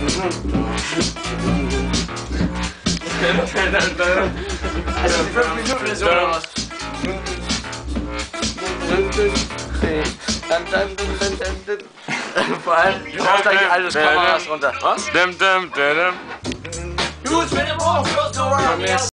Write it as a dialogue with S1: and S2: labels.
S1: Also 5 Minuten ist oder was? Vor allem, du brauchst gleich alles Kameras runter. Was?
S2: Dudes mit dem Ohr,